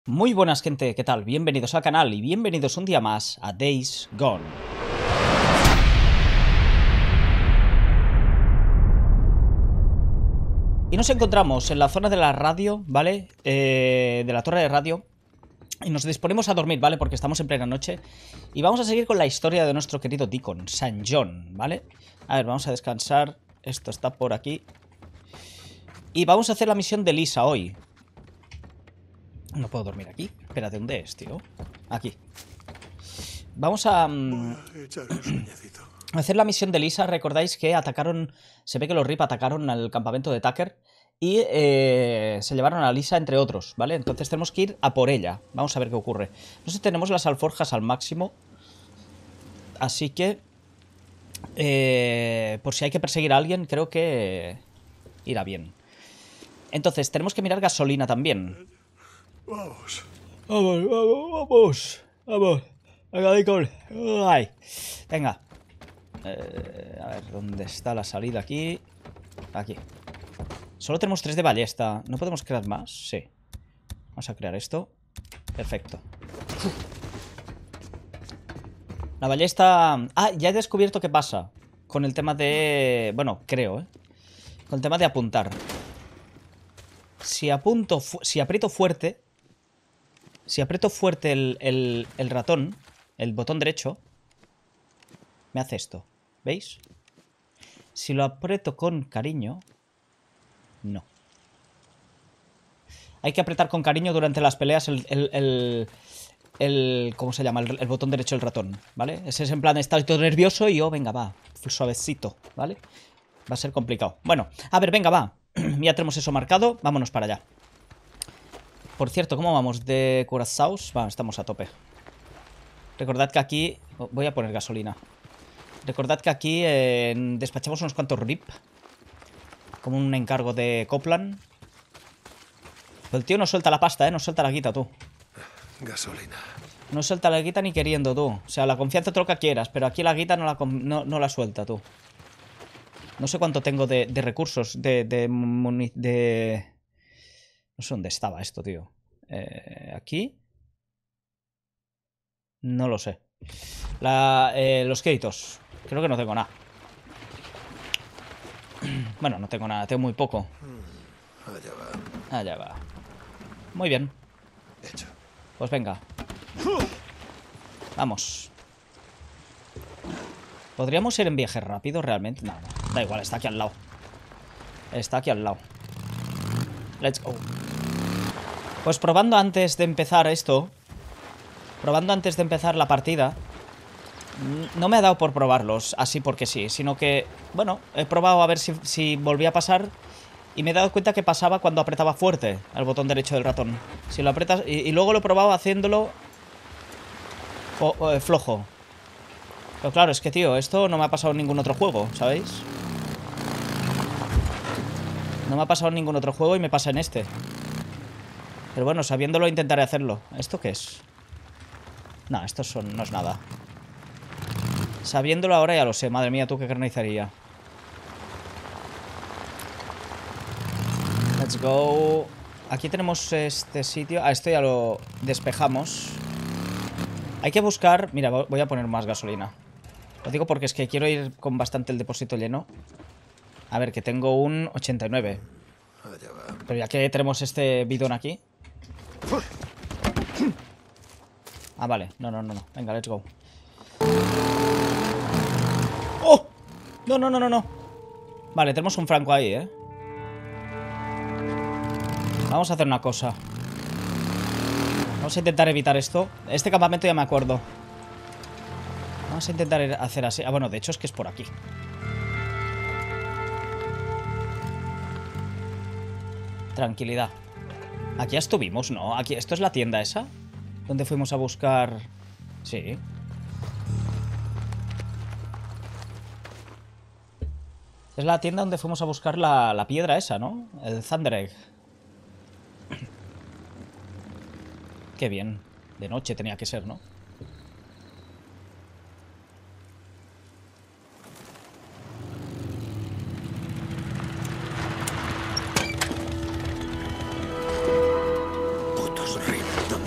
Muy buenas gente, ¿qué tal? Bienvenidos al canal y bienvenidos un día más a Days Gone. Y nos encontramos en la zona de la radio, ¿vale? De la torre de radio. Y nos disponemos a dormir, ¿vale? Porque estamos en plena noche. Y vamos a seguir con la historia de nuestro querido Deacon, San John, ¿vale? A ver, vamos a descansar. Esto está por aquí. Y vamos a hacer la misión de Lisa hoy. No puedo dormir aquí. Espérate, ¿dónde es, tío? Aquí. Vamos a hacer la misión de Lisa. Recordáis que atacaron... Se ve que los RIP atacaron al campamento de Tucker y se llevaron a Lisa, entre otros, ¿vale? Entonces tenemos que ir a por ella. Vamos a ver qué ocurre. No sé si tenemos las alforjas al máximo. Así que... por si hay que perseguir a alguien, creo que... irá bien. Entonces, tenemos que mirar gasolina también. Vamos. Vamos, vamos, vamos. Vamos. Venga, Deacon. Ay. Venga. A ver, ¿dónde está la salida aquí? Aquí. Solo tenemos 3 de ballesta. ¿No podemos crear más? Sí. Vamos a crear esto. Perfecto. La ballesta... Ah, ya he descubierto qué pasa con el tema de... Bueno, creo, ¿eh? Con el tema de apuntar. Si aprieto fuerte... Si aprieto fuerte el ratón, el botón derecho, me hace esto. ¿Veis? Si lo aprieto con cariño, no. Hay que apretar con cariño durante las peleas ¿cómo se llama? El botón derecho del ratón, ¿vale? Ese es en plan, estoy todo nervioso y yo, venga, va, suavecito, ¿vale? Va a ser complicado. Bueno, a ver, venga, va. Ya tenemos eso marcado, vámonos para allá. Por cierto, ¿cómo vamos de Curaçaos? Va, estamos a tope. Recordad que aquí... Voy a poner gasolina. Recordad que aquí despachamos unos cuantos RIP. Como un encargo de Copland. Pero el tío no suelta la pasta, ¿eh? No suelta la guita, tú. Gasolina. No suelta la guita ni queriendo, tú. O sea, la confianza te lo que quieras, pero aquí la guita no la suelta, tú. No sé cuánto tengo de recursos, No sé dónde estaba esto, tío. Aquí. No lo sé. Los créditos. Creo que no tengo nada. Bueno, no tengo nada, tengo muy poco. Allá va. Allá va. Muy bien. Hecho. Pues venga. Vamos. ¿Podríamos ir en viaje rápido realmente? No, no. Da igual, está aquí al lado. Está aquí al lado. Let's go. Pues probando antes de empezar esto... Probando antes de empezar la partida... No me ha dado por probarlos así porque sí, sino que... Bueno, he probado a ver si volvía a pasar... Y me he dado cuenta que pasaba cuando apretaba fuerte el botón derecho del ratón. Si lo apretas... Y luego lo he probado haciéndolo... flojo. Pero claro, es que, tío, esto no me ha pasado en ningún otro juego, ¿sabéis? No me ha pasado en ningún otro juego y me pasa en este. Pero bueno, sabiéndolo intentaré hacerlo. ¿Esto qué es? No, esto no es nada. Sabiéndolo ahora ya lo sé. Madre mía, tú qué carnicería. Let's go. Aquí tenemos este sitio. Ah, esto ya lo despejamos. Hay que buscar... Mira, voy a poner más gasolina. Lo digo porque es que quiero ir con bastante el depósito lleno. A ver, que tengo un 89. Allá va. Pero ya que tenemos este bidón aquí... Ah, vale. No. Venga, let's go. ¡Oh! No. Vale, tenemos un franco ahí, ¿eh? Vamos a hacer una cosa. Vamos a intentar evitar esto. Este campamento ya me acuerdo. Vamos a intentar hacer así. Ah, bueno, de hecho es que es por aquí. Tranquilidad. Aquí ya estuvimos, ¿no? Aquí, ¿esto es la tienda esa? ¿Dónde fuimos a buscar...? Sí. Es la tienda donde fuimos a buscar la piedra esa, ¿no? El Thunder Egg. Qué bien. De noche tenía que ser, ¿no? Putos RIP.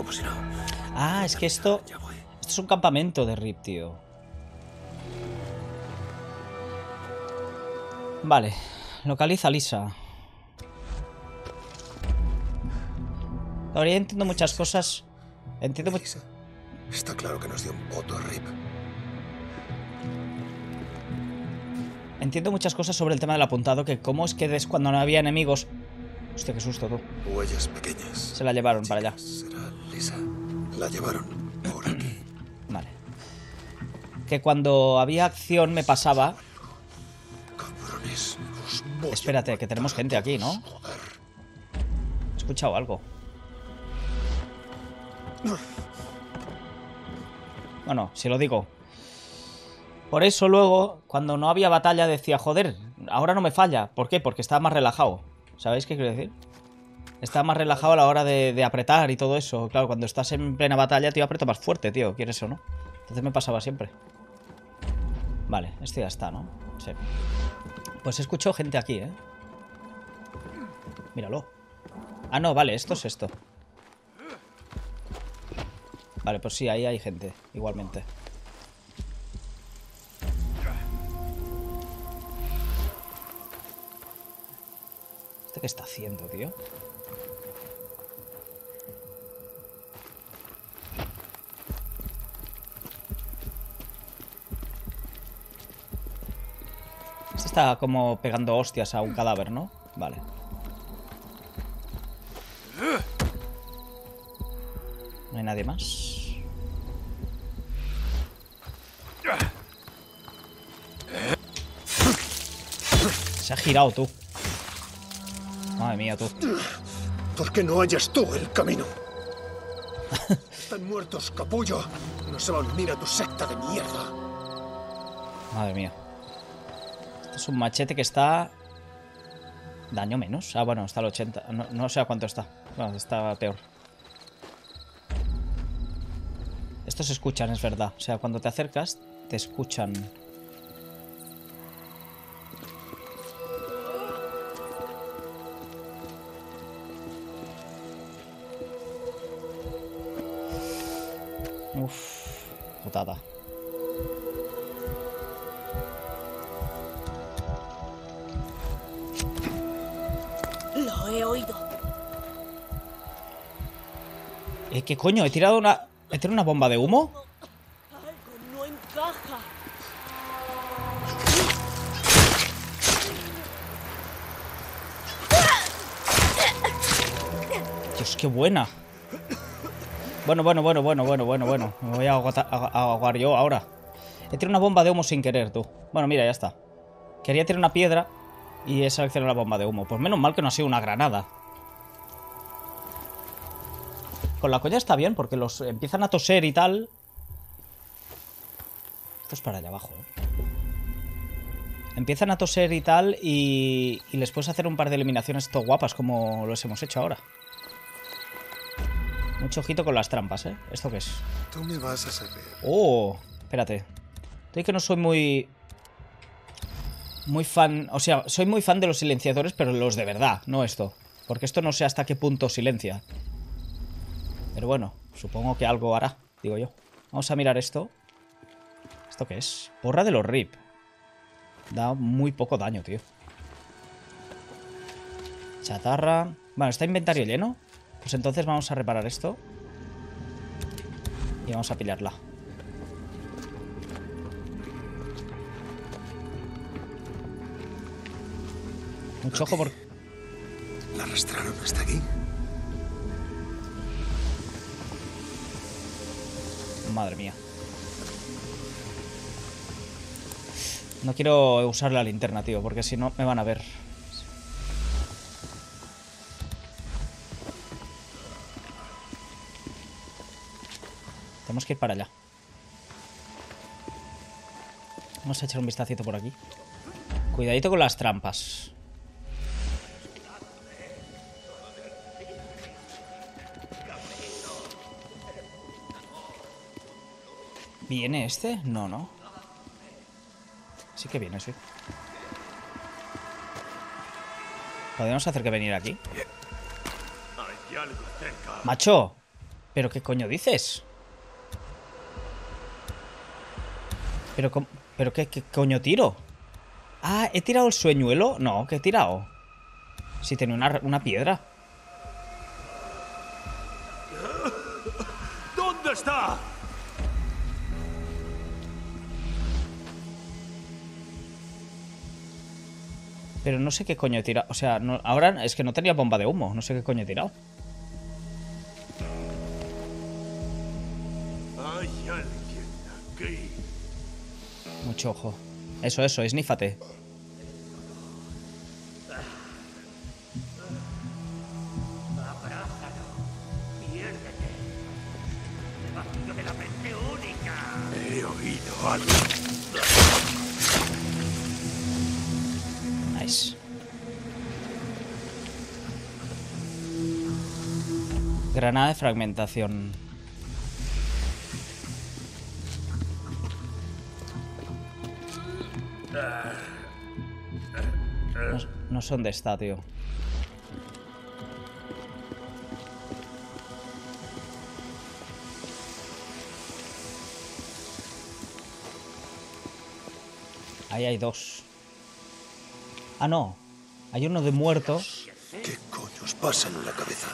como si no. Ah, es que esto... Ya voy. Esto es un campamento de Rip, tío. Vale. Localiza a Lisa. Ahora ya entiendo muchas cosas. Entiendo mucho... Elisa, está claro que nos dio un voto a Rip. Entiendo muchas cosas sobre el tema del apuntado. Que cómo es que cuando no había enemigos... Hostia, qué susto, tú. Huellas pequeñas. Se la llevaron para allá. Será Lisa. La llevaron por aquí. Vale. Que cuando había acción me pasaba... Cabrones, os voy a Espérate, que tenemos matar a gente aquí, ¿no? todos, joder. He escuchado algo. Bueno, si lo digo. Por eso luego, cuando no había batalla, decía, joder, ahora no me falla. ¿Por qué? Porque estaba más relajado. ¿Sabéis qué quiero decir? Estaba más relajado a la hora de apretar y todo eso. Claro, cuando estás en plena batalla, tío, aprieto más fuerte, tío. ¿Quieres o no? Entonces me pasaba siempre. Vale, este ya está, ¿no? Sí. Pues escucho gente aquí, ¿eh? Míralo. Ah, no, vale, esto es esto. Vale, pues sí, ahí hay gente, igualmente. ¿Este qué está haciendo, tío? Este está como pegando hostias a un cadáver, ¿no? Vale. ¿No hay nadie más? Se ha girado, tú. Madre mía, tú. ¿Por qué no hallas tú el camino? Están muertos, capullo. No se va a unir a tu secta de mierda. Madre mía. Este es un machete que está... Daño menos. Ah, bueno, está al 80. No sé a cuánto está. Bueno, está peor. Estos se escuchan, es verdad. O sea, cuando te acercas, te escuchan. Uf, putada. Lo he oído. ¿Qué coño? He tirado una bomba de humo. Algo no encaja. Dios, qué buena. Bueno. Me voy a ahogar yo ahora. He tirado una bomba de humo sin querer, tú. Bueno, mira, ya está. Quería tirar una piedra y he seleccionado la bomba de humo. Pues menos mal que no ha sido una granada. Con la coña está bien, porque los empiezan a toser y tal. Esto es para allá abajo, ¿eh? Empiezan a toser y tal y les puedes hacer un par de eliminaciones esto guapas como los hemos hecho ahora. Mucho ojito con las trampas, ¿eh? ¿Esto qué es? Tú me vas a servir. Oh, espérate. Estoy que no soy muy fan, o sea, soy muy fan de los silenciadores, pero los de verdad, no esto. Porque esto no sé hasta qué punto silencia. Pero bueno, supongo que algo hará, digo yo. Vamos a mirar esto. ¿Esto qué es? Porra de los RIP. Da muy poco daño, tío. Chatarra. Bueno, ¿está inventario lleno? Pues entonces vamos a reparar esto. Y vamos a pillarla. Mucho ojo por... ¿La arrastraron hasta aquí? Madre mía. No quiero usar la linterna, tío, porque si no me van a ver. Tenemos que ir para allá. Vamos a echar un vistacito por aquí. Cuidadito con las trampas. ¿Viene este? No, no. Sí que viene, sí. ¿Podemos hacer que venir aquí? Hay algo cerca. ¡Macho! ¿Pero qué coño dices? ¿Pero qué coño tiro? Ah, ¿he tirado el sueñuelo? No, ¿qué he tirado? Sí, tenía una piedra. ¿Dónde está? Pero no sé qué coño he tirado. O sea, no, ahora es que no tenía bomba de humo. No sé qué coño he tirado. Hay alguien aquí. Mucho ojo. Eso, esnífate. He oído algo. Nice. Granada de fragmentación. No sé dónde está, tío. Ahí hay dos. Ah, no. Hay uno de muerto. ¿Qué coño os pasa en la cabeza?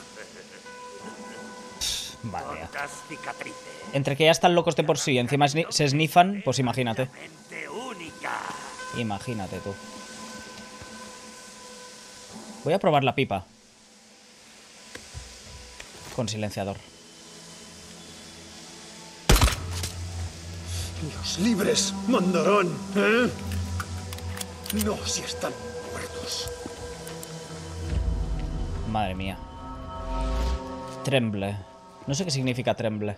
Vale. Entre que ya están locos de por sí y encima se snifan, pues imagínate. Imagínate tú. Voy a probar la pipa. Con silenciador. Los libres mandarán, ¿eh? No si están muertos. Madre mía. Tremble. No sé qué significa tremble.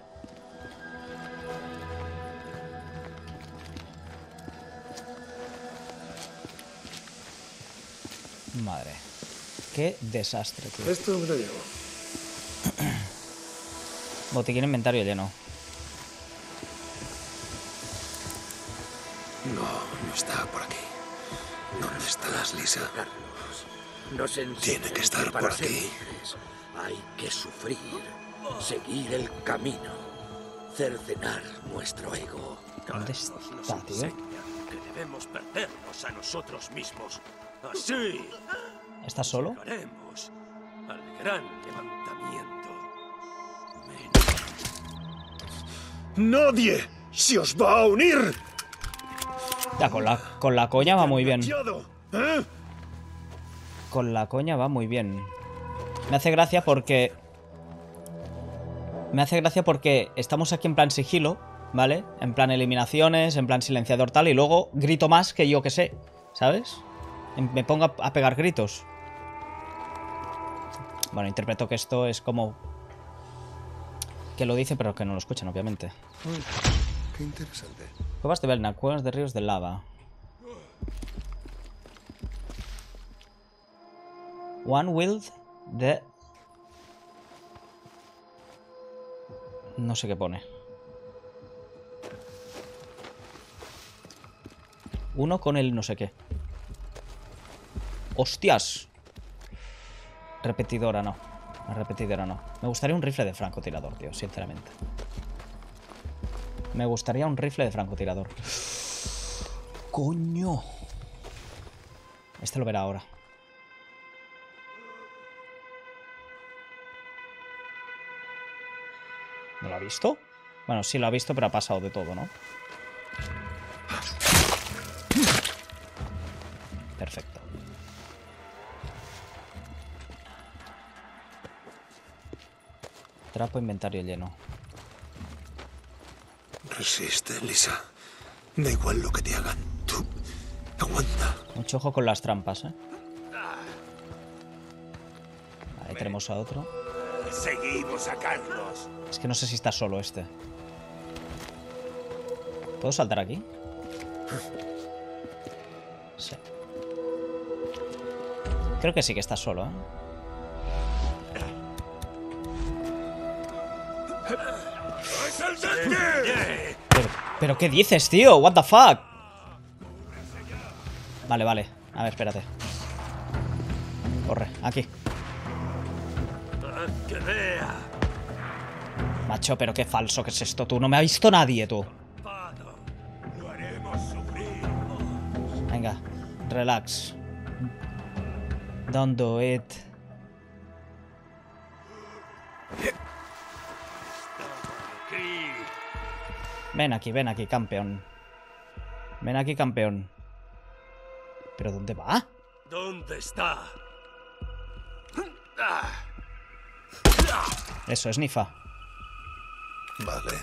Madre. Qué desastre, tío. Esto me lo llevo. Botiquín inventario lleno. No está por aquí. ¿Dónde estás, Lisa? Tiene que estar por aquí. Hay que sufrir, seguir el camino, cercenar nuestro ego. ¿Dónde está, tío? Que debemos perdernos a nosotros mismos. Así ¿Estás solo? llegaremos al gran levantamiento. ¡Nadie se os va a unir! Ya, con la coña va muy bien. ¿Eh? Con la coña va muy bien. Me hace gracia porque... estamos aquí en plan sigilo, ¿vale? En plan eliminaciones, en plan silenciador tal, y luego grito más que yo que sé, ¿sabes? Me pongo a pegar gritos. Bueno, interpreto que esto es como... que lo dice, pero que no lo escuchan, obviamente. Qué interesante. Cuevas de Belna, cuevas de ríos de lava. One wild de... no sé qué pone. Uno con el no sé qué. ¡Hostias! Repetidora no. La repetidora no. Me gustaría un rifle de francotirador, tío, sinceramente. Me gustaría un rifle de francotirador. ¡Coño! Este lo verá ahora. ¿No lo ha visto? Bueno, sí lo ha visto, pero ha pasado de todo, ¿no? Perfecto. Trapo inventario lleno. Resiste, Lisa. Da igual lo que te hagan. Tú aguanta. Mucho ojo con las trampas, ¿eh? Ahí tenemos a otro. Seguimos a Carlos. Es que no sé si está solo este. ¿Puedo saltar aquí? Sí. Creo que sí que está solo, ¿eh? Pero ¿qué dices, tío? What the fuck? Vale, vale. A ver, espérate. Corre, aquí. Que vea. Macho, pero qué falso que es esto, tú. No me ha visto nadie, tú. Lo haremos sufrir. Venga, relax. Don't do it. Aquí. Ven aquí, campeón. Ven aquí, campeón. ¿Pero dónde va? ¿Dónde está? Eso es Nifa. Vale.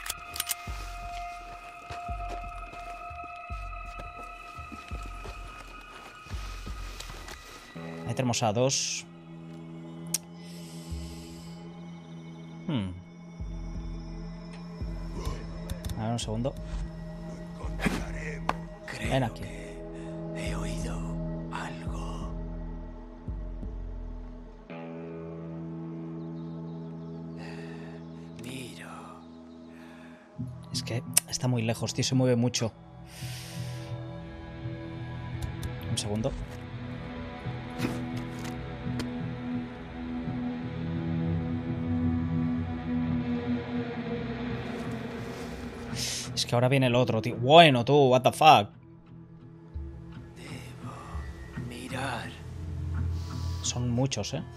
Ahí tenemos a dos. A ver, un segundo. Ven aquí. He oído algo. Miro. Es que está muy lejos, tío. Se mueve mucho. Un segundo. Es que ahora viene el otro, tío. Bueno, tú, what the fuck. Mirar. Son muchos, ¿eh?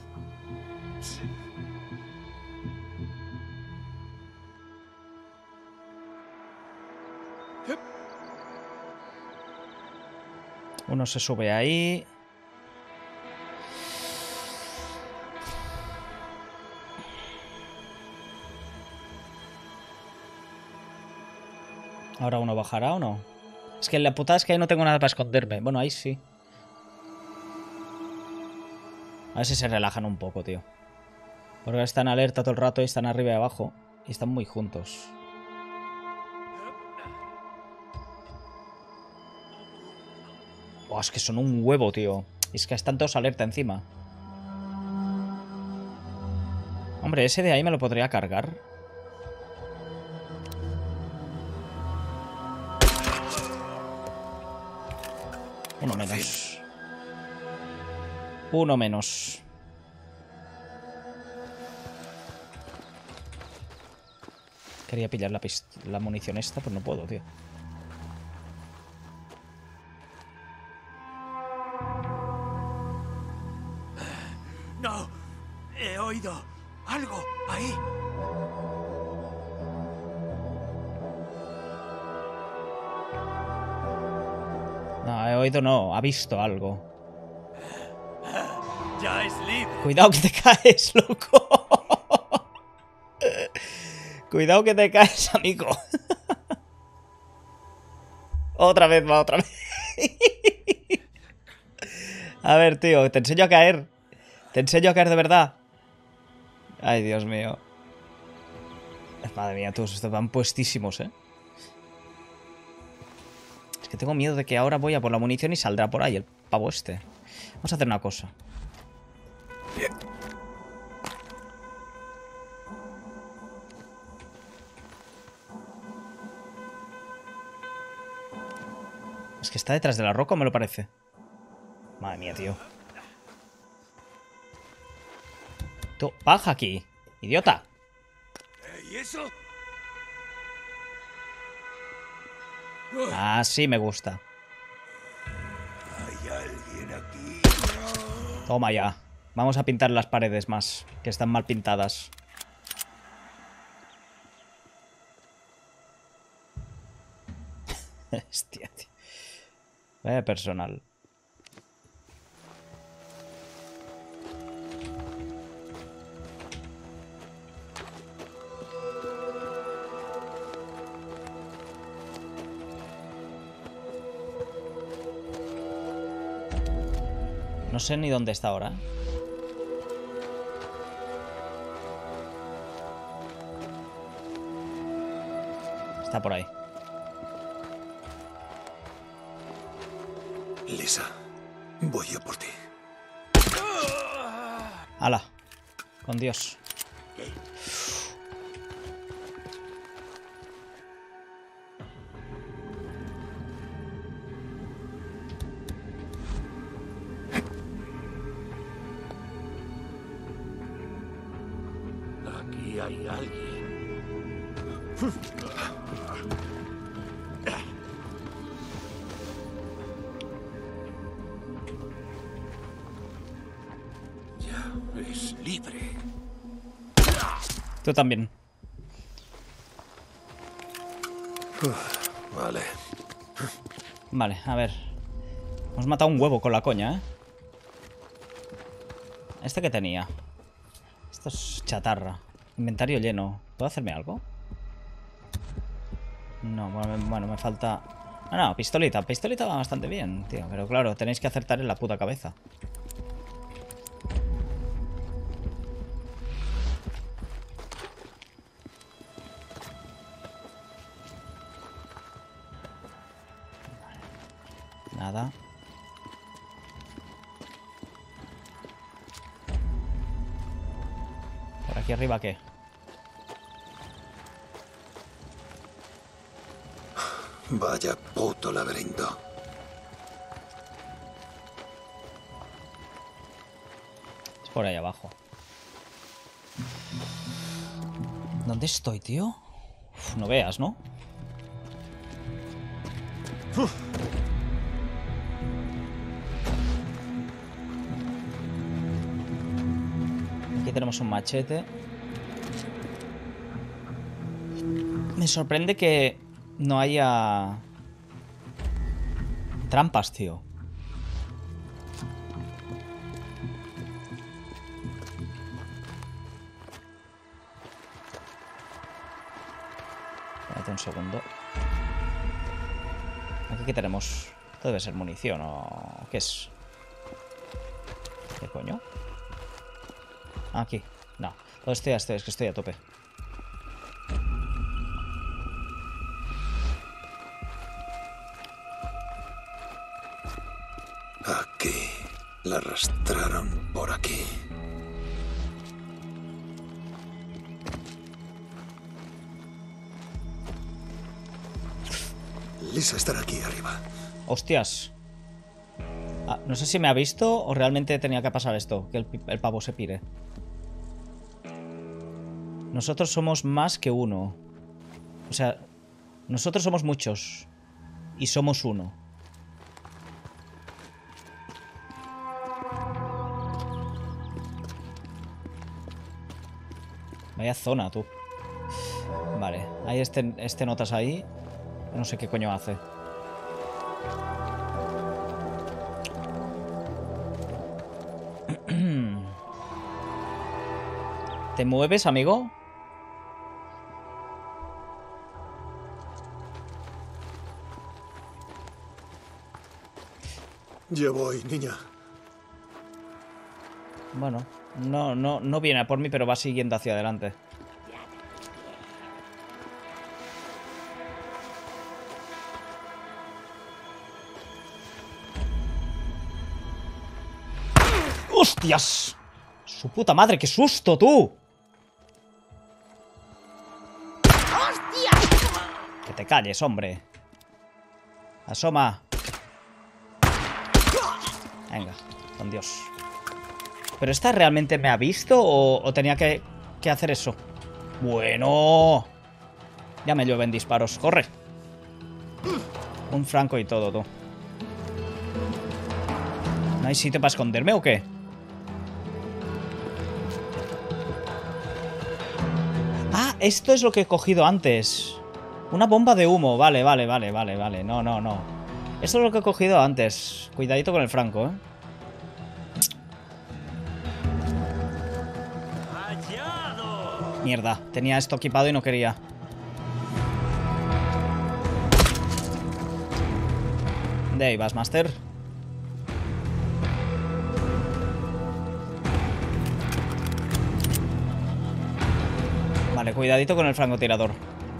Uno se sube ahí. Ahora uno bajará o no. Es que la putada es que ahí no tengo nada para esconderme. Bueno, ahí sí. A ver si se relajan un poco, tío. Porque están alerta todo el rato y están arriba y abajo. Y están muy juntos. Buah, es que son un huevo, tío. Y es que están todos alerta encima. Hombre, ese de ahí me lo podría cargar. Uno menos. Uno menos. Quería pillar la munición esta, pero no puedo, tío. No. He oído algo ahí. No, he oído no, ha visto algo. Ya es libre. Cuidado que te caes, loco. Cuidado que te caes, amigo. Otra vez va, otra vez. A ver, tío, te enseño a caer. Te enseño a caer de verdad. Ay, Dios mío. Madre mía, todos estos van puestísimos, ¿eh? Es que tengo miedo de que ahora voy a por la munición y saldrá por ahí el pavo este. Vamos a hacer una cosa. Es que está detrás de la roca, me lo parece. Madre mía, tío. Tú, baja aquí, idiota. ¿Y eso? Así me gusta. ¿Hay alguien aquí? Toma ya. Vamos a pintar las paredes más, que están mal pintadas. Hostia, tío. Vaya personal. No sé ni dónde está ahora. Está por ahí. Lisa, voy a por ti. ¡Hala! Con Dios. Aquí hay alguien. Ya es libre. Tú también. Vale. Vale, a ver. Hemos matado un huevo con la coña, ¿eh? ¿Este que tenía? Esto es chatarra. Inventario lleno. ¿Puedo hacerme algo? No, bueno, me falta... Ah, no, pistolita. Pistolita va bastante bien, tío. Pero claro, tenéis que acertar en la puta cabeza. Nada. ¿Por aquí arriba qué? Vaya puto laberinto. Es por ahí abajo. ¿Dónde estoy, tío? Uf, no veas, ¿no? Aquí tenemos un machete. Me sorprende que no haya trampas, tío. Espérate un segundo. Aquí que tenemos... Esto debe ser munición o... ¿Qué es? ¿Qué coño? Aquí. No. Todo esto ya estoy, es que estoy a tope. Aquí. La arrastraron por aquí. Lisa estará aquí arriba. Hostias. Ah, no sé si me ha visto o realmente tenía que pasar esto. Que el pavo se pire. Nosotros somos más que uno. O sea, nosotros somos muchos. Y somos uno. Vaya zona, tú. Vale, hay este notas ahí. No sé qué coño hace. ¿Te mueves, amigo? Ya voy, niña. Bueno, no viene a por mí, pero va siguiendo hacia adelante. ¡Hostias! ¡Su puta madre! ¡Qué susto, tú! Que te calles, hombre. Asoma. Venga, con Dios. ¿Pero esta realmente me ha visto o tenía que hacer eso? Bueno. Ya me llueven disparos. ¡Corre! Un franco y todo, tú. ¿No hay sitio para esconderme o qué? Ah, esto es lo que he cogido antes. Una bomba de humo. Vale. No. Esto es lo que he cogido antes. Cuidadito con el franco, ¿eh? ¡Hallado! Mierda, tenía esto equipado y no quería. ¿Dónde ahí vas, Master? Vale, cuidadito con el francotirador.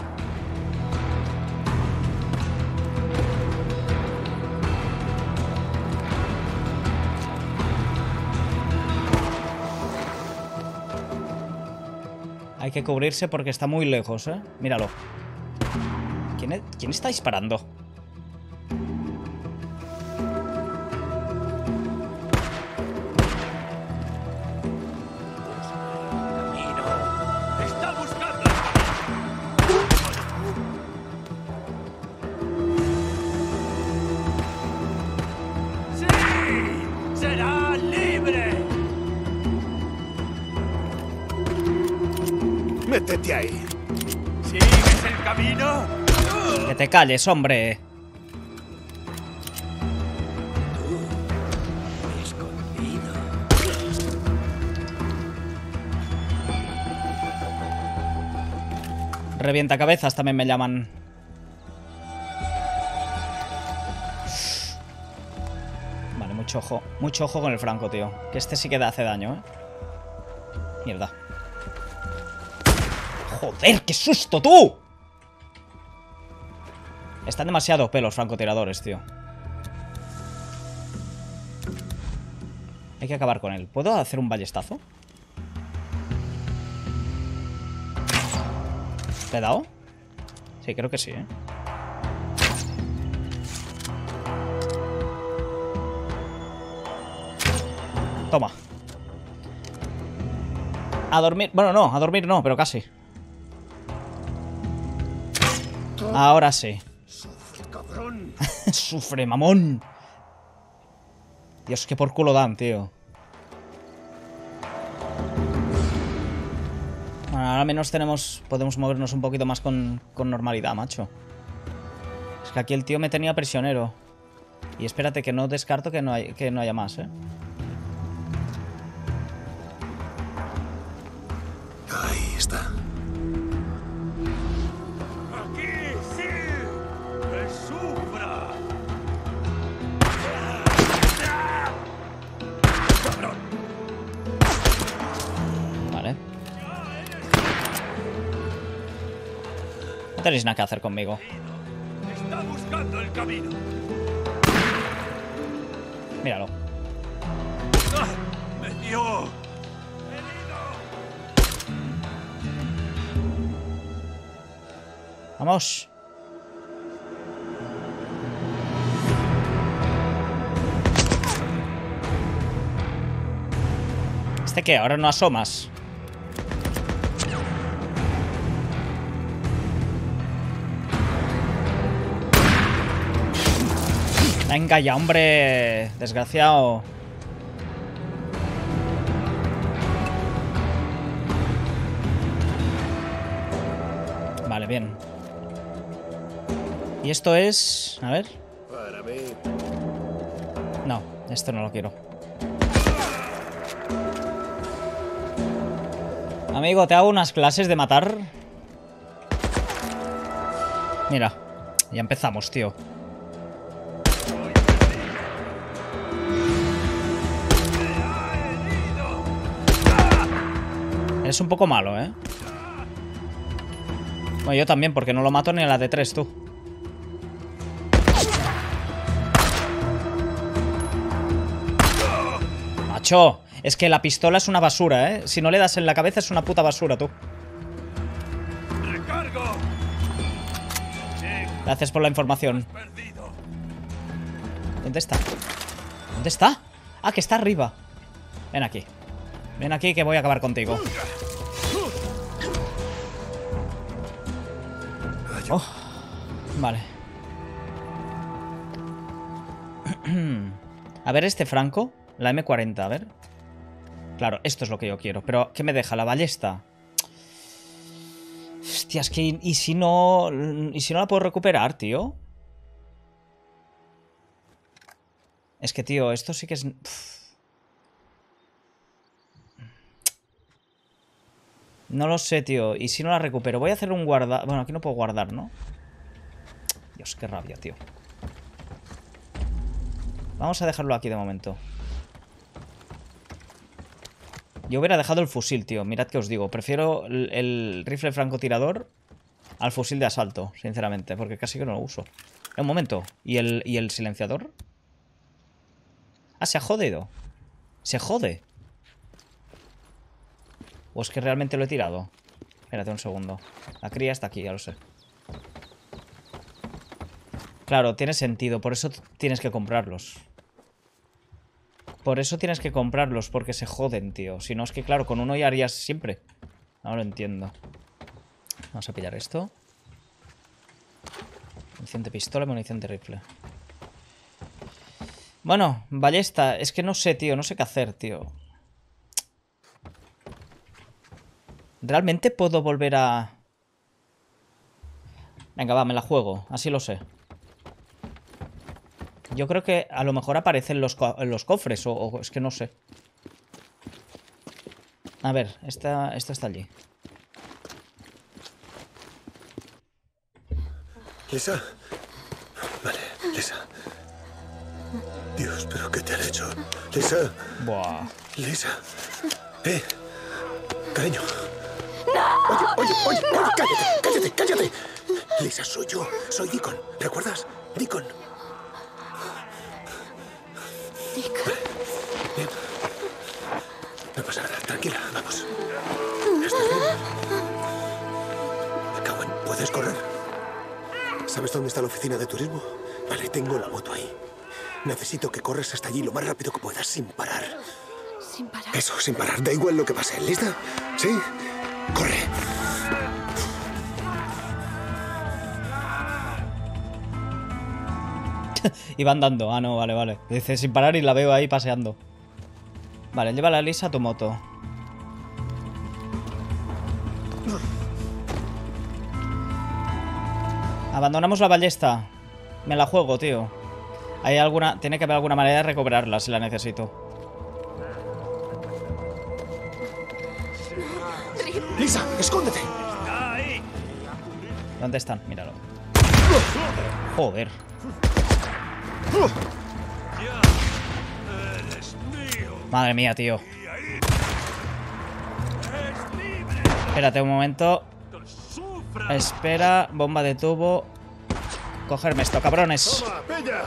Hay que cubrirse porque está muy lejos, ¿eh? Míralo. ¿Quién está disparando? ¡Está buscando! Métete ahí. ¿Sigues el camino? Que te calles, hombre. Escondido. Revienta cabezas también me llaman. Vale, mucho ojo con el franco, tío. Que este sí que hace daño, ¿eh? Mierda. ¡Joder, qué susto, tú! Están demasiado pelos francotiradores, tío. Hay que acabar con él. ¿Puedo hacer un ballestazo? ¿Le he dado? Sí, creo que sí, ¿eh? Toma. A dormir. Bueno, no, a dormir no, pero casi. Ahora sí. Sufre, cabrón. Sufre, mamón. Dios, que por culo dan, tío. Bueno, ahora al menos podemos movernos un poquito más con normalidad, macho. Es que aquí el tío me tenía prisionero. Y espérate, que no descarto que no haya más, ¿eh? Ahí está. ¡Aquí sí! ¡Que sufra! ¡Cabrón! Vale. No tenéis nada que hacer conmigo. Está buscando el camino. Míralo. ¡Ah! ¡Me dio! Vamos. ¿Este qué? Ahora no asomas. Venga ya, hombre. Desgraciado. Vale, bien. Y esto es... A ver. Para mí. No, esto no lo quiero. Amigo, ¿te hago unas clases de matar? Mira, ya empezamos, tío. Eres un poco malo, ¿eh? Bueno, yo también, porque no lo mato ni a la de 3, tú. Macho, es que la pistola es una basura, ¿eh? Si no le das en la cabeza es una puta basura, tú. ¡Recargo! Gracias por la información. Perdido. ¿Dónde está? ¿Dónde está? Ah, que está arriba. Ven aquí. Ven aquí que voy a acabar contigo. Oh, vale. A ver este franco. La M40, a ver. Claro, esto es lo que yo quiero. Pero, ¿qué me deja? ¿La ballesta? Hostia, es que... ¿Y si no la puedo recuperar, tío? Es que, tío, esto sí que es... No lo sé, tío. ¿Y si no la recupero? Voy a hacer un guardar... Bueno, aquí no puedo guardar, ¿no? Dios, qué rabia, tío. Vamos a dejarlo aquí de momento. Yo hubiera dejado el fusil, tío. Mirad que os digo. Prefiero el rifle francotirador al fusil de asalto, sinceramente. Porque casi que no lo uso. Un momento. ¿Y el silenciador? Ah, se ha jodido. Se jode. ¿O es que realmente lo he tirado? Espérate un segundo. La cría está aquí, ya lo sé. Claro, tiene sentido. Por eso tienes que comprarlos. Por eso tienes que comprarlos. Porque se joden, tío. Si no, es que claro, con uno ya harías siempre. No lo entiendo. Vamos a pillar esto. Munición de pistola, munición de rifle. Bueno, ballesta. Es que no sé, tío. No sé qué hacer, tío. ¿Realmente puedo volver a...? Venga, va, me la juego. Así lo sé. Yo creo que a lo mejor aparece en los cofres, o es que no sé. A ver, esta está allí. Lisa. Vale, Lisa. Dios, pero ¿qué te han hecho? Lisa. Buah. Lisa. Cariño. Oye, cállate. Lisa, soy yo. Soy Deacon. ¿Recuerdas? Deacon. Bien. No pasa nada. Tranquila, vamos. ¿Estás bien? Cowan, ¿puedes correr? ¿Sabes dónde está la oficina de turismo? Vale, tengo la moto ahí. Necesito que corres hasta allí lo más rápido que puedas, sin parar. ¿Sin parar? Eso, sin parar. Da igual lo que pase. ¿Lista? ¿Sí? ¡Corre! Y va andando. Ah, no, vale. Dice sin parar y la veo ahí paseando. Vale, lleva a Lisa a tu moto. Abandonamos la ballesta. Me la juego, tío. Tiene que haber alguna manera de recuperarla si la necesito. ¡Lisa, escóndete! ¿Dónde están? Míralo. Joder. Madre mía, tío. Espérate un momento. Espera, bomba de tubo. Cogerme esto, cabrones. ¡Toma, bella!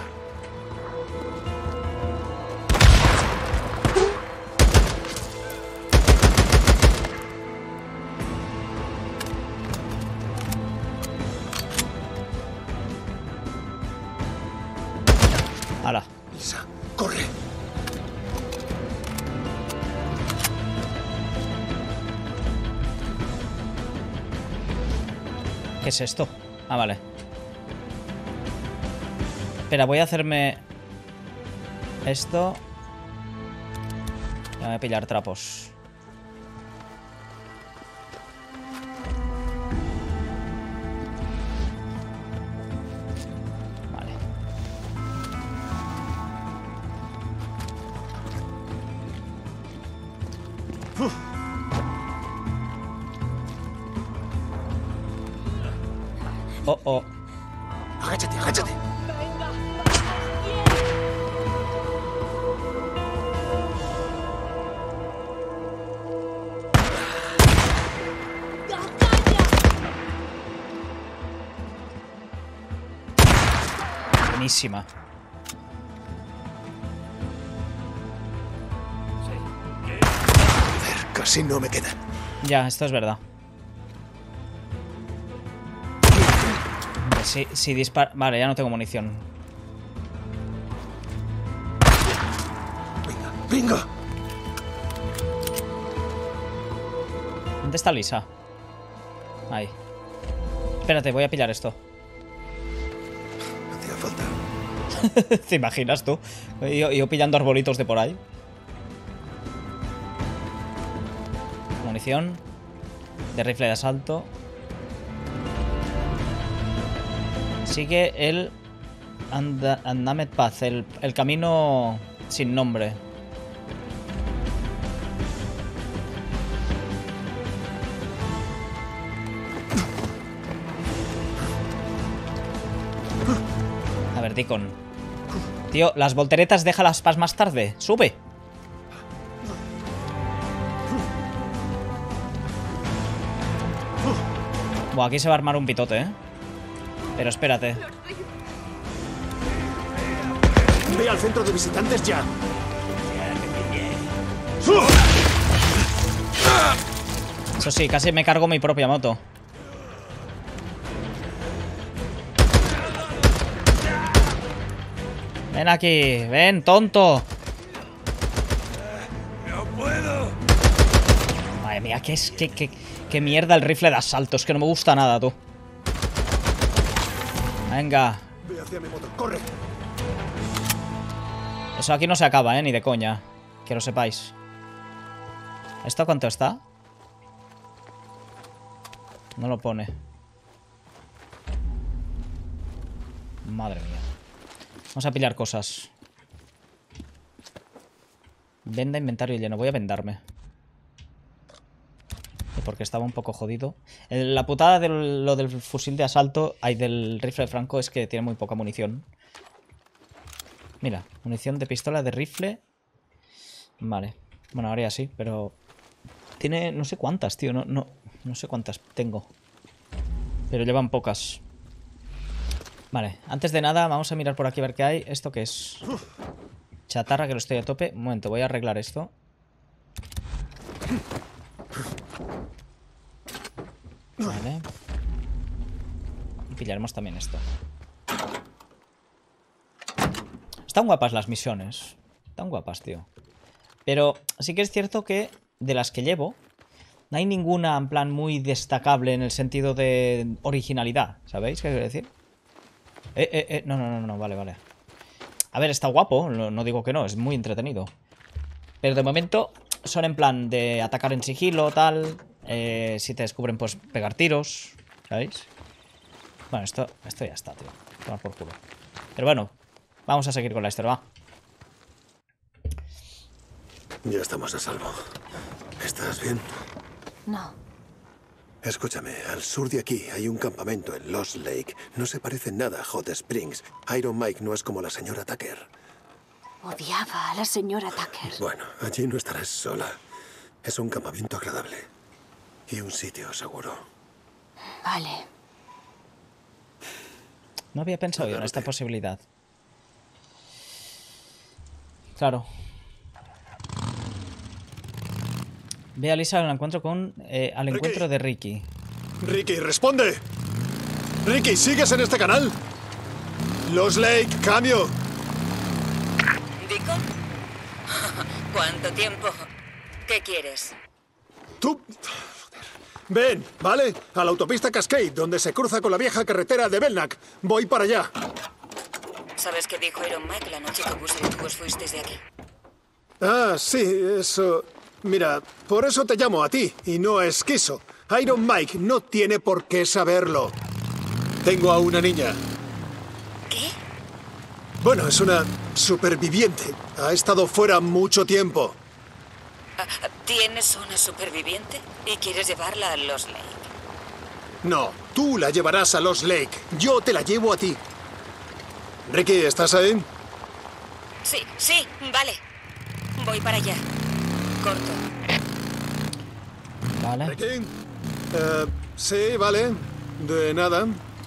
Hala. Lisa, corre. ¿Qué es esto? Ah, vale. Espera, voy a hacerme esto. Voy a pillar trapos. Vale. Oh. Agáchate. Buenísima. Joder, casi no me quedan. Ya, esto es verdad. Si dispara... Vale, ya no tengo munición. Venga. ¿Dónde está Lisa? Ahí. Espérate, voy a pillar esto. No hacía falta. ¿Te imaginas tú? Yo pillando arbolitos de por ahí. Munición. De rifle de asalto. Sigue el Unnamed Path, el camino sin nombre. A ver, Deacon. Tío, las volteretas déjalas para más tarde. ¡Sube! Buah, aquí se va a armar un pitote, ¿eh? Pero espérate. Ve al centro de visitantes ya. Eso sí, casi me cargo mi propia moto. Ven aquí, ven, tonto. ¡No puedo! Madre mía, qué mierda el rifle de asalto. Es que no me gusta nada, tú. Venga. Ve hacia mi moto, corre. Eso aquí no se acaba, ni de coña. Que lo sepáis. ¿Esto cuánto está? No lo pone. Madre mía. Vamos a pillar cosas. Venda, inventario lleno. Voy a vendarme. Porque estaba un poco jodido. La putada de lo del fusil de asalto, hay del rifle de franco, es que tiene muy poca munición. Mira, munición de pistola de rifle. Vale. Bueno, ahora ya sí, pero... Tiene no sé cuántas, tío. No sé cuántas tengo. Pero llevan pocas. Vale, antes de nada vamos a mirar por aquí a ver qué hay. ¿Esto qué es? Chatarra, que lo estoy a tope. Un momento, voy a arreglar esto. Vale. Y pillaremos también esto. Están guapas las misiones. Están guapas, tío. Pero sí que es cierto que de las que llevo, no hay ninguna en plan muy destacable en el sentido de originalidad. ¿Sabéis qué quiero decir? No, vale. A ver, está guapo, no digo que no, es muy entretenido. Pero de momento son en plan de atacar en sigilo, tal. Si te descubren, pues pegar tiros. ¿Sabéis? Bueno, esto ya está, tío. Tomar por culo. Pero bueno, vamos a seguir con la historia, va. Ya estamos a salvo. ¿Estás bien? No. Escúchame, al sur de aquí hay un campamento en Lost Lake. No se parece en nada a Hot Springs. Iron Mike no es como la señora Tucker. Odiaba a la señora Tucker. Bueno, allí no estarás sola. Es un campamento agradable. Y un sitio seguro. Vale. No había pensado yo en esta posibilidad. Claro. Ve a Lisa al encuentro al encuentro de Ricky. Ricky, responde. Ricky, ¿sigues en este canal? Lost Lake, cambio. ¿Deacon? ¿Cuánto tiempo? ¿Qué quieres? Tú... Ven, ¿vale? A la autopista Cascade, donde se cruza con la vieja carretera de Belknap. Voy para allá. ¿Sabes qué dijo Iron Mike la noche que Buzzer y tú os fuisteis de aquí? Ah, sí, eso... Mira, por eso te llamo a ti, y no a Esquizo. Iron Mike no tiene por qué saberlo. Tengo a una niña. ¿Qué? Bueno, es una superviviente. Ha estado fuera mucho tiempo. ¿Tienes una superviviente y quieres llevarla a Lost Lake? No, tú la llevarás a Lost Lake. Yo te la llevo a ti. Ricky, ¿estás ahí? Sí, vale. Voy para allá. Corto. Vale. Ricky. Sí, vale. De nada.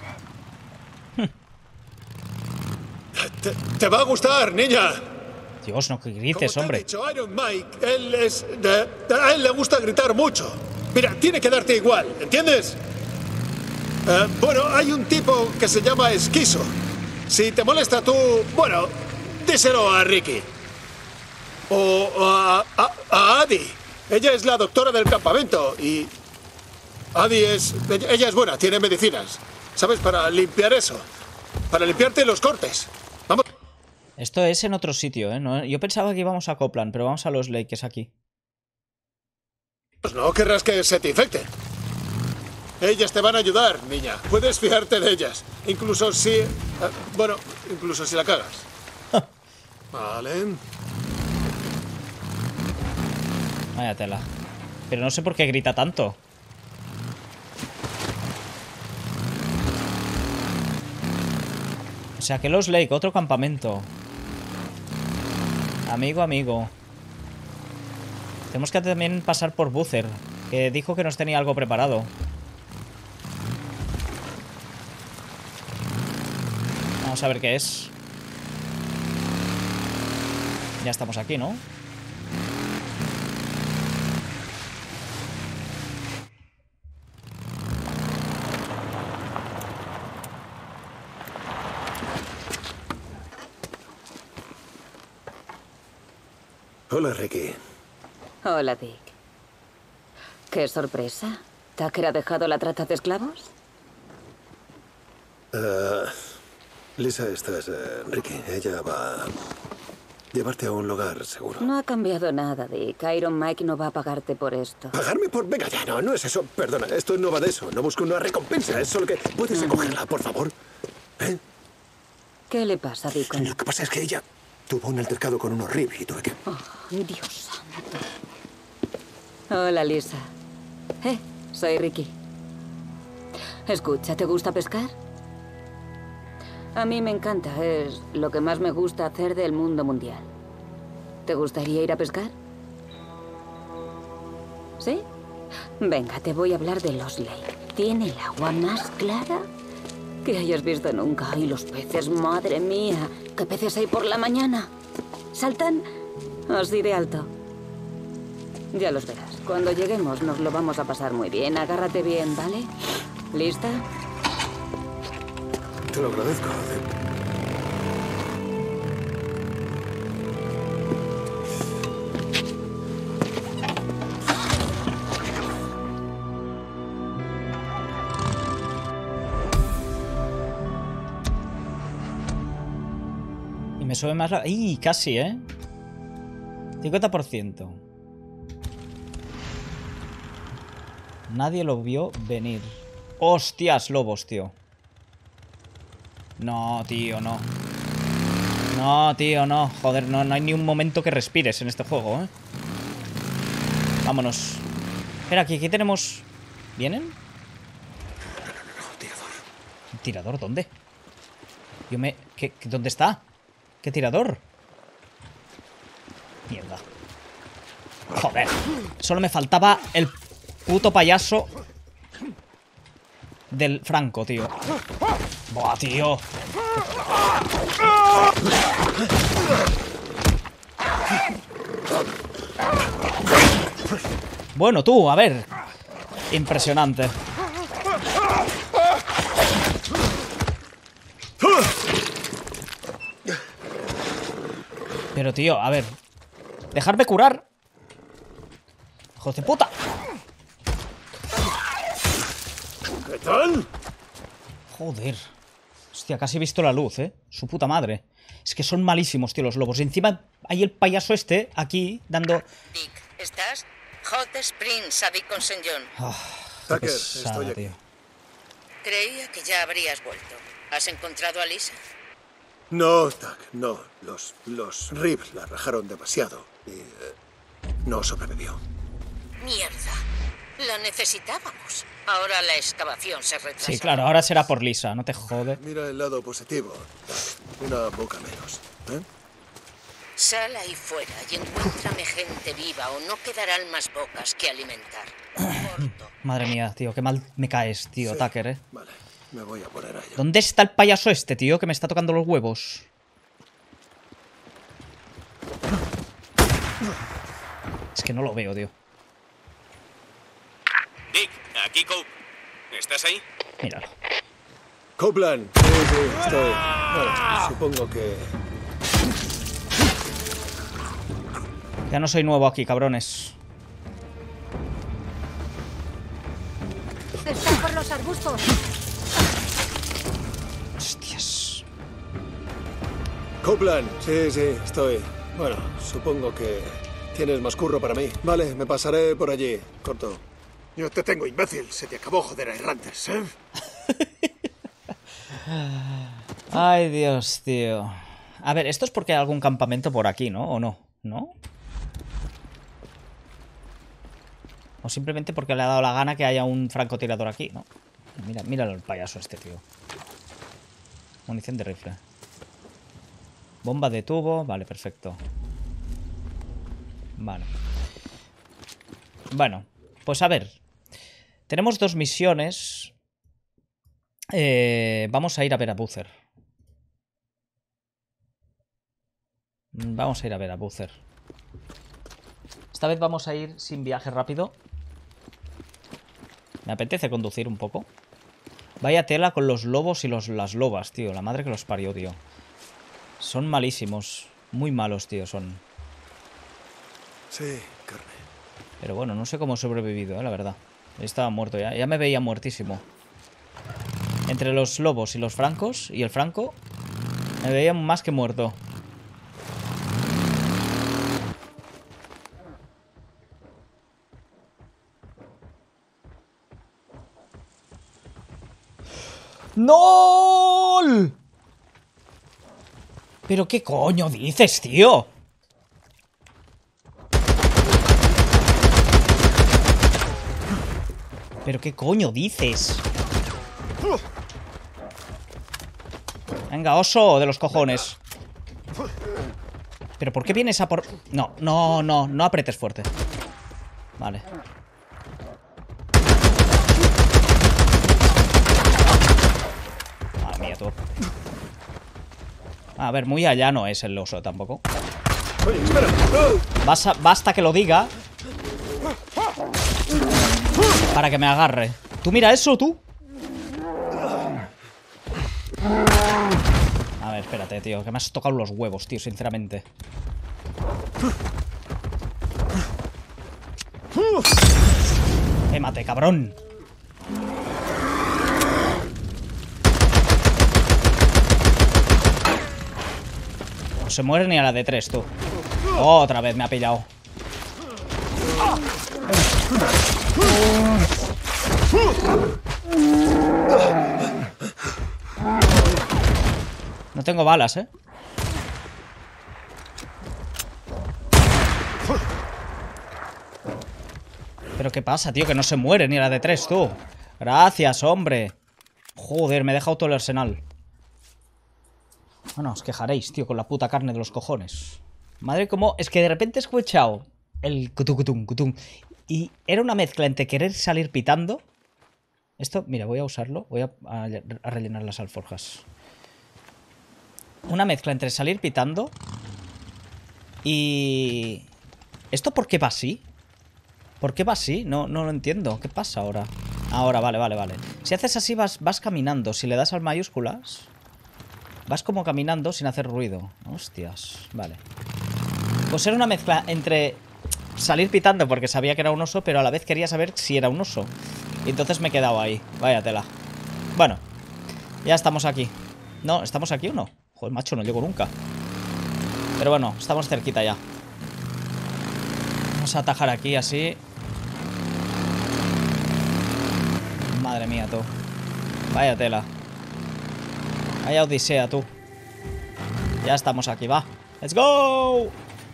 Te va a gustar, niña. Dios, no que grites, Como te he hombre. dicho, Iron Mike, a él le gusta gritar mucho. Mira, tiene que darte igual, ¿entiendes? Bueno, hay un tipo que se llama Esquizo. Si te molesta tú, bueno, díselo a Ricky. O a Adi. Ella es la doctora del campamento y... Ella es buena, tiene medicinas. ¿Sabes? Para limpiar eso. Para limpiarte los cortes. Vamos. Esto es en otro sitio, ¿eh? Yo pensaba que íbamos a Copland, pero vamos a Lost Lake, que es aquí. Pues no querrás que se te infecten. Ellas te van a ayudar, niña. Puedes fiarte de ellas. Incluso si... bueno, incluso si la cagas. Vale. Vaya tela. Pero no sé por qué grita tanto. O sea que Lost Lake, otro campamento. Amigo. Tenemos que también pasar por Buzzer, que dijo que nos tenía algo preparado. Vamos a ver qué es. Ya estamos aquí, ¿no? Hola, Ricky. Hola, Dick. ¿Qué sorpresa? ¿Tucker ha dejado la trata de esclavos? Lisa, esta es Ricky. Ella va Llevarte a un lugar seguro. No ha cambiado nada, Dick. Iron Mike no va a pagarte por esto. ¿Pagarme por...? Venga ya, no es eso. Perdona, esto no va de eso. No busco una recompensa. Es solo que... ¿Puedes recogerla, por favor? ¿Eh? ¿Qué le pasa, Deacon? Lo que pasa es que ella tuvo un altercado con un horrible y tuve que... Oh, Dios santo. Hola, Lisa. Soy Ricky. Escucha, ¿te gusta pescar? A mí me encanta. Es lo que más me gusta hacer del mundo mundial. ¿Te gustaría ir a pescar? ¿Sí? Venga, te voy a hablar de Lost Lake. Tiene el agua más clara que hayas visto nunca. Y los peces, madre mía. ¿Qué peces hay por la mañana? Saltan así de alto. Ya los verás. Cuando lleguemos nos lo vamos a pasar muy bien. Agárrate bien, ¿vale? ¿Lista? Te lo agradezco. Y me sube más la... ¡Ih! Casi, ¿eh? 50%. Nadie lo vio venir. ¡Hostias, lobos, tío! No, tío, no. No, tío, no. Joder, no hay ni un momento que respires en este juego, ¿eh? Vámonos. Espera, aquí tenemos... ¿Vienen? Tirador. ¿Tirador? ¿Dónde? ¿Dónde está? ¿Qué tirador? Mierda. Joder. Solo me faltaba el puto payaso del Franco, tío. Buah, tío. Bueno, tú, a ver. Impresionante. Pero, tío, a ver. Dejarme curar. ¡Hijos de puta! ¿Qué tal? Joder. Hostia, casi he visto la luz, ¿eh? Su puta madre. Es que son malísimos, tío, los lobos. Y encima hay el payaso este, aquí, dando... Dick, ¿estás? Hot Springs, a Beacon St. John. Qué Tucker, pesada, estoy aquí. tío. Creía que ya habrías vuelto. ¿Has encontrado a Lisa? No, Tuck, no. Los Reeves la rajaron demasiado y no sobrevivió. Mierda. La necesitábamos. Ahora la excavación se retrasa. Sí, claro, ahora será por Lisa, no te jode. Mira el lado positivo, Tuck. Una boca menos. ¿Eh? Sal ahí fuera y encuéntrame gente viva o no quedarán más bocas que alimentar. Corto. Madre mía, tío, qué mal me caes, tío, Sí. Tucker, ¿eh? Vale, me voy a poner a ello. ¿Dónde está el payaso este, tío, que me está tocando los huevos? Es que no lo veo, tío. Dick, aquí Cope. ¿Estás ahí? Míralo. Copeland. Sí, estoy. Bueno, supongo que... Ya no soy nuevo aquí, cabrones. Está por los arbustos. Hostias. Copeland. Sí, estoy. Bueno, supongo que tienes más curro para mí. Vale, me pasaré por allí. Corto. Yo te tengo, imbécil. Se te acabó joder a errantes, ¿eh? Ay, Dios, tío. A ver, esto es porque hay algún campamento por aquí, ¿no? ¿O no? ¿No? O simplemente porque le ha dado la gana que haya un francotirador aquí, ¿no? Míralo el payaso este, tío. Munición de rifle. Bomba de tubo. Vale, perfecto. Vale. Bueno, pues a ver. Tenemos dos misiones. Vamos a ir a ver a Boozer. Vamos a ir a ver a Boozer. Esta vez vamos a ir sin viaje rápido. Me apetece conducir un poco. Vaya tela con los lobos y las lobas, tío. La madre que los parió, tío. Son malísimos. Muy malos, tío, son. Sí, carne. Pero bueno, no sé cómo he sobrevivido, la verdad. Estaba muerto ya. Ya me veía muertísimo. Entre los lobos y los francos y el franco, me veía más que muerto. ¡No! ¿Pero qué coño dices, tío? ¿Pero qué coño dices? Venga, oso de los cojones. ¿Pero por qué vienes a por...? No, no, no, no apretes fuerte. Vale. Madre mía, tú. A ver, muy allá no es el oso tampoco. Oye, espera. Basta que lo diga para que me agarre. Tú mira eso, tú. A ver, espérate, tío, que me has tocado los huevos, tío, sinceramente. Quémate, cabrón. No se muere ni a la de 3, tú. Otra vez me ha pillado. No tengo balas, ¿eh? ¿Pero qué pasa, tío? Que no se muere ni a la de 3, tú. Gracias, hombre. Joder, me he dejado todo el arsenal. Bueno, os quejaréis, tío, con la puta carne de los cojones. Madre, como... Es que de repente he escuchado el cutum, cutum, cutum. Y era una mezcla entre querer salir pitando. Esto, mira, voy a usarlo. Voy a rellenar las alforjas. Una mezcla entre salir pitando y... ¿Esto por qué va así? ¿Por qué va así? No lo entiendo. ¿Qué pasa ahora? Ahora, vale. Si haces así vas caminando. Si le das al mayúsculas, vas como caminando sin hacer ruido. Hostias, vale. Pues era una mezcla entre salir pitando porque sabía que era un oso, pero a la vez quería saber si era un oso. Y entonces me he quedado ahí. Vaya tela. Bueno, ya estamos aquí. No, ¿estamos aquí o no? Joder, macho, no llego nunca. Pero bueno, estamos cerquita ya. Vamos a atajar aquí así. Madre mía, tú. Vaya tela. Vaya odisea, tú. Ya estamos aquí, va. ¡Let's go!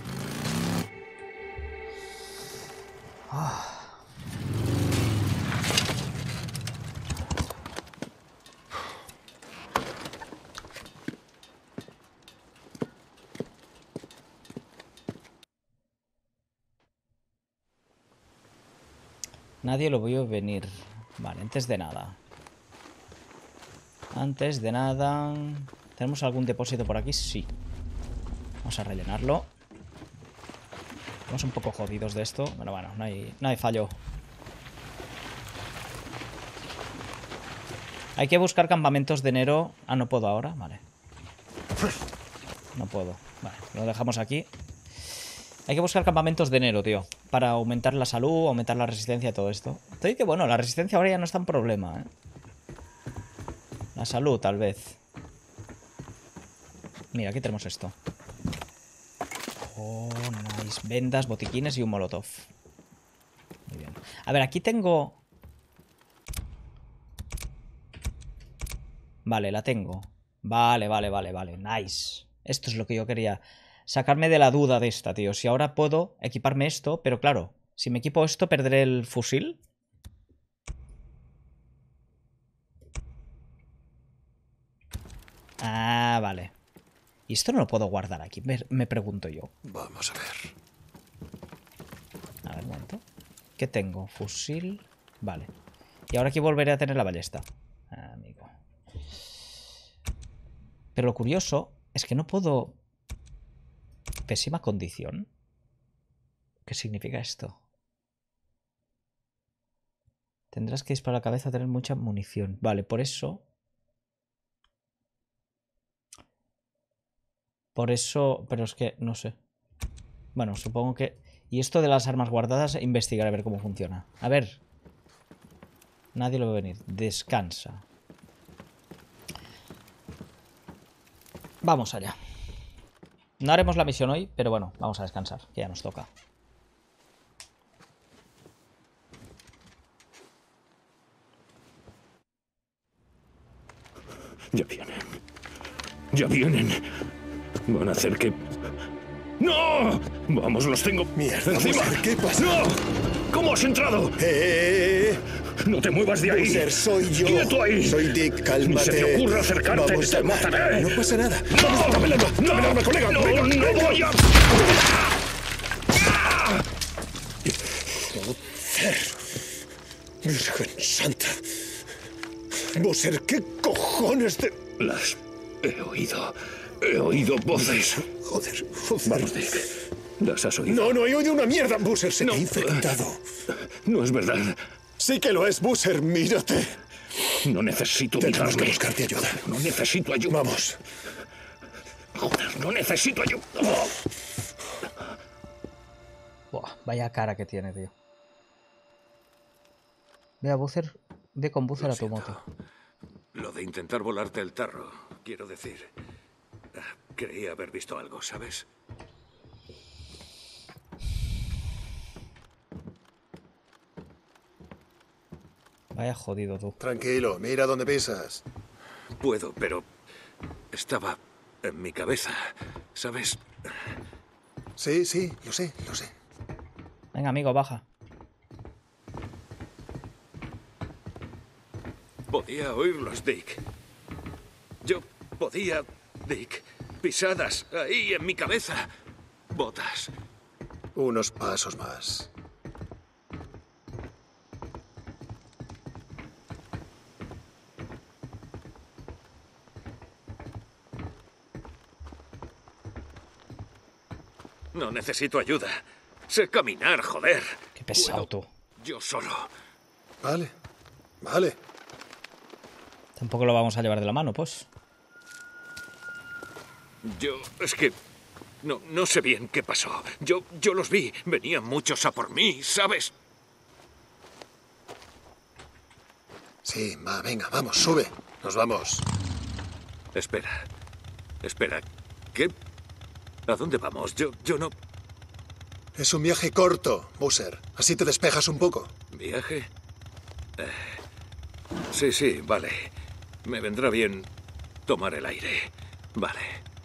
Nadie lo vio venir. Vale, antes de nada. Antes de nada... ¿Tenemos algún depósito por aquí? Sí. Vamos a rellenarlo. Estamos un poco jodidos de esto. Pero bueno, no hay fallo. Hay que buscar campamentos de enero. Ah, no puedo ahora. Vale. No puedo. Vale, lo dejamos aquí. Hay que buscar campamentos de enero, tío. Para aumentar la salud, aumentar la resistencia y todo esto. Estoy que bueno, la resistencia ahora ya no es tan problema, ¿eh? La salud, tal vez. Mira, aquí tenemos esto. Oh, nice. Vendas, botiquines y un molotov. Muy bien. A ver, aquí tengo... Vale, la tengo. Vale. Nice. Esto es lo que yo quería. Sacarme de la duda de esta, tío. Si ahora puedo equiparme esto, pero claro, si me equipo esto, ¿perderé el fusil? Ah, vale. ¿Y esto no lo puedo guardar aquí? Me pregunto yo. Vamos a ver. A ver, un momento. ¿Qué tengo? Fusil. Vale. Y ahora aquí volveré a tener la ballesta. Amigo. Pero lo curioso es que no puedo... Pésima condición. ¿Qué significa esto? Tendrás que disparar a la cabeza a tener mucha munición. Vale, por eso... Por eso... Pero es que no sé. Bueno, supongo que... Y esto de las armas guardadas, investigar a ver cómo funciona. A ver. Nadie lo ve venir. Descansa. Vamos allá. No haremos la misión hoy, pero bueno, vamos a descansar, que ya nos toca. Ya vienen. Ya vienen. Van a hacer que... ¡No! Vamos, los tengo. Mierda, encima. Booser, ¿qué pasa? ¡No! ¿Cómo has entrado? No te muevas de ahí. Booser, soy yo. ¡Quieto ahí! Soy Dick, cálmate. Ni se te ocurra acercarte, Vamos, te mataré. No pasa nada. ¡No! Dame el arma, colega. ¡No, Venga, no venga. voy a... Joder. Virgen Santa. Booser, ¿qué cojones de...? Las he oído. He oído voces. Joder. Vamos, Dick. ¿Las has oído? No he oído una mierda. Booser se No. te ha infectado. No es verdad. Sí que lo es, Booser. Mírate. No necesito Tenemos que mirarme. buscarte ayuda. No necesito ayuda. Vamos. Joder, no necesito ayuda. Buah, vaya cara que tiene, tío. Ve a Boozer, ve con Boozer a tu moto. Lo de intentar volarte el tarro, quiero decir. Creí haber visto algo, ¿sabes? Vaya jodido tú. Tranquilo, mira dónde pisas. Puedo, pero estaba en mi cabeza, ¿sabes? Sí, lo sé. Venga, amigo, baja. Podía oírlos, Dick. Yo podía, Dick. Pisadas ahí en mi cabeza. Botas. Unos pasos más. No necesito ayuda. Sé caminar, joder. Qué pesado tú. Yo solo. Vale. Tampoco lo vamos a llevar de la mano, pues. Es que... No sé bien qué pasó. Yo los vi. Venían muchos a por mí, ¿sabes? Sí, venga, vamos, sube. Nos vamos. Espera. ¿Qué? ¿A dónde vamos? Yo no... Es un viaje corto, Booser. Así te despejas un poco. ¿Viaje? Sí, vale. Me vendrá bien tomar el aire. Vale.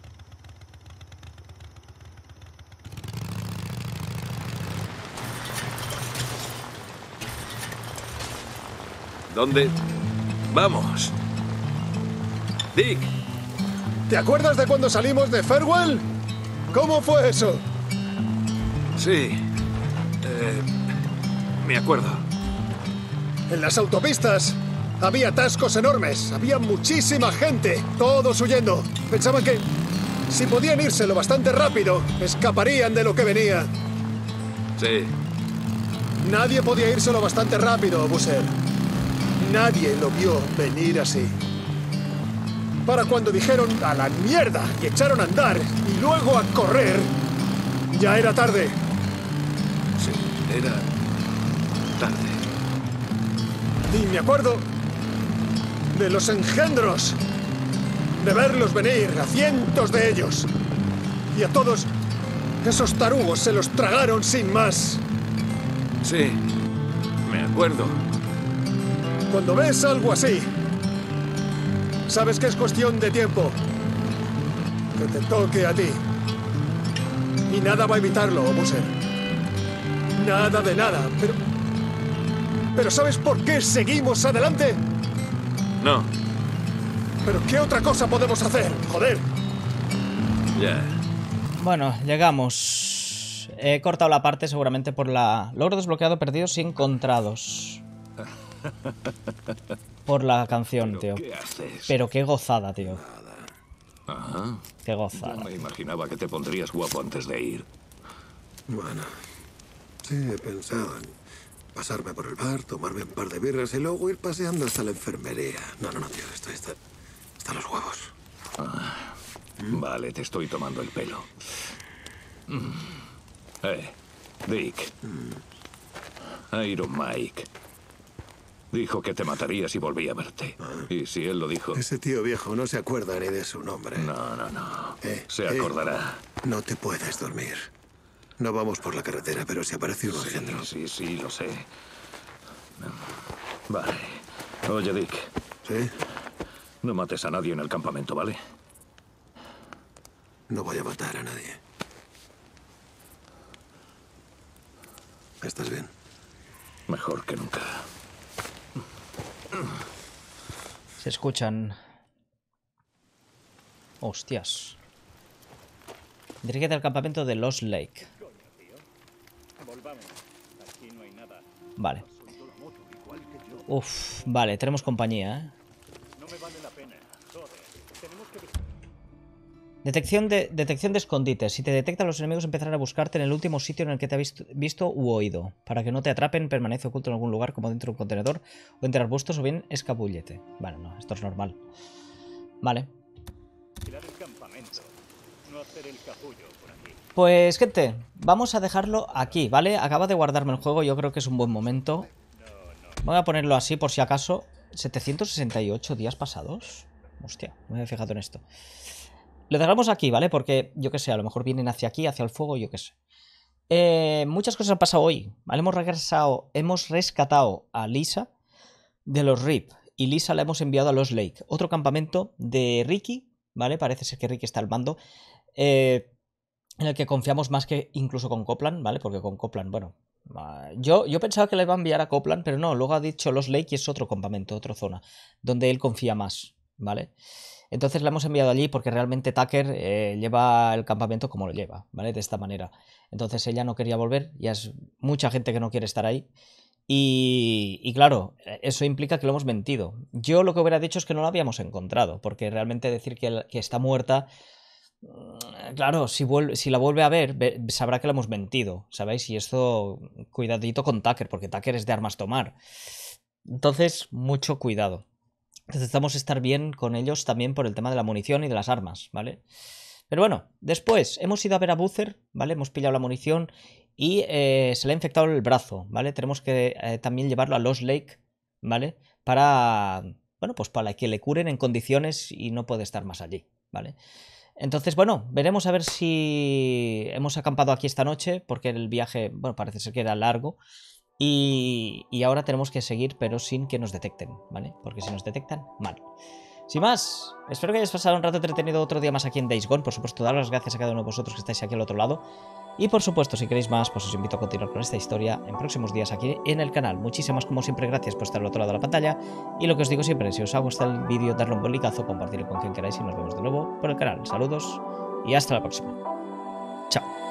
¿Dónde? ¡Vamos! ¡Dick! ¿Te acuerdas de cuando salimos de Farewell? ¿Cómo fue eso? Sí. Me acuerdo. En las autopistas había atascos enormes. Había muchísima gente. Todos huyendo. Pensaban que si podían irse lo bastante rápido, escaparían de lo que venía. Sí. Nadie podía irse lo bastante rápido, Booser. Nadie lo vio venir así. Para cuando dijeron a la mierda y echaron a andar y luego a correr, ya era tarde. Sí, era tarde. Y me acuerdo de los engendros, de verlos venir, a cientos de ellos. Y a todos esos tarugos se los tragaron sin más. Sí, me acuerdo. Cuando ves algo así, sabes que es cuestión de tiempo. Que te toque a ti. Y nada va a evitarlo, Booser. Nada de nada, pero ¿sabes por qué seguimos adelante? No. ¿Pero qué otra cosa podemos hacer? ¡Joder! Ya. Bueno, llegamos. He cortado la parte seguramente por la... Logro desbloqueado, perdidos y encontrados. Por la canción, tío. ¿Qué haces? Pero qué gozada, tío. Ajá. Qué gozada. No me imaginaba que te pondrías guapo antes de ir. Bueno, sí, he pensado en pasarme por el bar, tomarme un par de birras y luego ir paseando hasta la enfermería. No, tío, esto está hasta los huevos. Vale, te estoy tomando el pelo. Dick. Iron Mike. Dijo que te mataría si volvía a verte. Y si él lo dijo... Ese tío viejo no se acuerda ni de su nombre. No. Se acordará. No te puedes dormir. No vamos por la carretera, pero si aparece un engendro. Sí, lo sé. Vale. Oye, Dick. ¿Sí? No mates a nadie en el campamento, ¿vale? No voy a matar a nadie. ¿Estás bien? Mejor que nunca. Se escuchan... Hostias. Dirígete al campamento de Lost Lake. Vale. Uf, vale, tenemos compañía, ¿eh? Detección de escondites. Si te detectan los enemigos empezarán a buscarte en el último sitio en el que te ha visto u oído. Para que no te atrapen, permanece oculto en algún lugar como dentro de un contenedor o entre arbustos o bien escabúllete. Vale, no, esto es normal. Vale. Pues, gente, vamos a dejarlo aquí, ¿vale? Acaba de guardarme el juego, yo creo que es un buen momento. Voy a ponerlo así por si acaso. 768 días pasados. Hostia, no me había fijado en esto. Lo dejamos aquí, ¿vale? Porque, yo qué sé, a lo mejor vienen hacia aquí, hacia el fuego, yo qué sé. Muchas cosas han pasado hoy, ¿vale? Hemos rescatado a Lisa de los RIP. Y Lisa la hemos enviado a Lost Lake. Otro campamento de Ricky, ¿vale? Parece ser que Ricky está al mando. En el que confiamos más que incluso con Copland, ¿vale? Porque con Copland, bueno... Yo pensaba que le iba a enviar a Copland, pero no, luego ha dicho Lost Lake y es otro campamento, otra zona, donde él confía más, ¿vale? Entonces la hemos enviado allí porque realmente Tucker lleva el campamento como lo lleva, ¿vale? De esta manera. Entonces ella no quería volver, ya es mucha gente que no quiere estar ahí. Y claro, eso implica que lo hemos mentido. Yo lo que hubiera dicho es que no la habíamos encontrado, porque realmente decir que está muerta... Claro, si la vuelve a ver, sabrá que la hemos mentido, ¿sabéis? Y esto, cuidadito con Tucker, porque Tucker es de armas tomar. Entonces, mucho cuidado. Necesitamos estar bien con ellos también por el tema de la munición y de las armas, ¿vale? Pero bueno, después hemos ido a ver a Boozer, ¿vale? Hemos pillado la munición y se le ha infectado el brazo, ¿vale? Tenemos que también llevarlo a Lost Lake, ¿vale? Para, bueno, pues para que le curen en condiciones y no puede estar más allí, ¿vale? Entonces, bueno, veremos a ver si hemos acampado aquí esta noche, porque el viaje, bueno, parece ser que era largo. Y ahora tenemos que seguir, pero sin que nos detecten, ¿vale? Porque si nos detectan, mal. Sin más, espero que hayáis pasado un rato entretenido otro día más aquí en Days Gone. Por supuesto, daros las gracias a cada uno de vosotros que estáis aquí al otro lado. Y por supuesto, si queréis más, pues os invito a continuar con esta historia en próximos días aquí en el canal. Muchísimas, como siempre, gracias por estar al otro lado de la pantalla. Y lo que os digo siempre, si os ha gustado el vídeo, darle un buen likeazo, compartirlo con quien queráis y nos vemos de nuevo por el canal. Saludos y hasta la próxima. Chao.